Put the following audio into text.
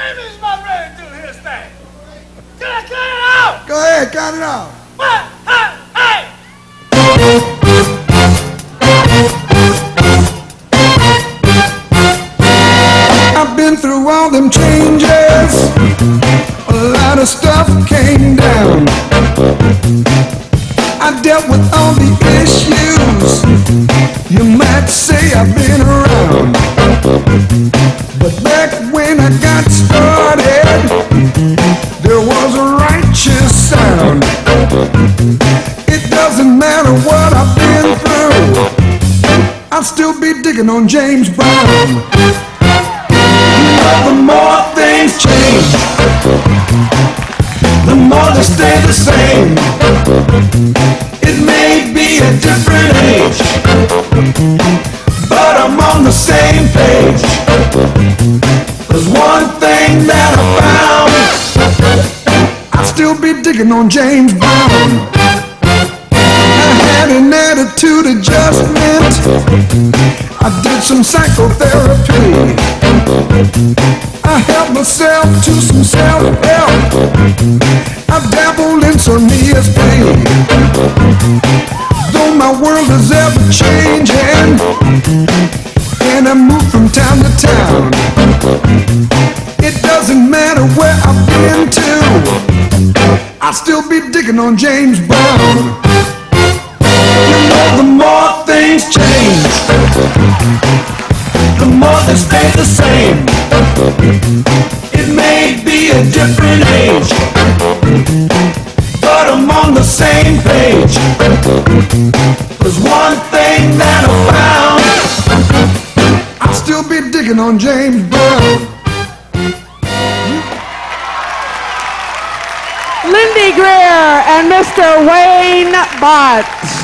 Maybe it's about ready to do his thing. Can I cut it out? Go ahead, count it out. What? Hey! I've been through all them changes. A lot of stuff came down. I dealt with all the issues. You might say I've been around. But back when I got started, there was a righteous sound. It doesn't matter what I've been through, I'll still be digging on James Brown. You know, the more things change, the more they stay the same. It may be a different age, but I'm on the same page. There's one thing that I found, I'll still be digging on James Brown. I had an attitude adjustment, I did some psychotherapy, I helped myself to some self-help, I dabbled in some ESP. Though my world is ever changing, and I move from town to town, it doesn't matter where I've been to, I'll still be digging on James Brown. You know, the more things change, the more they stay the same. It may be a different age, but I'm on the same page. There's one thing that I found, I'll still be digging on James Brown. Lindy, Greer, and Mr. Wayne Bott.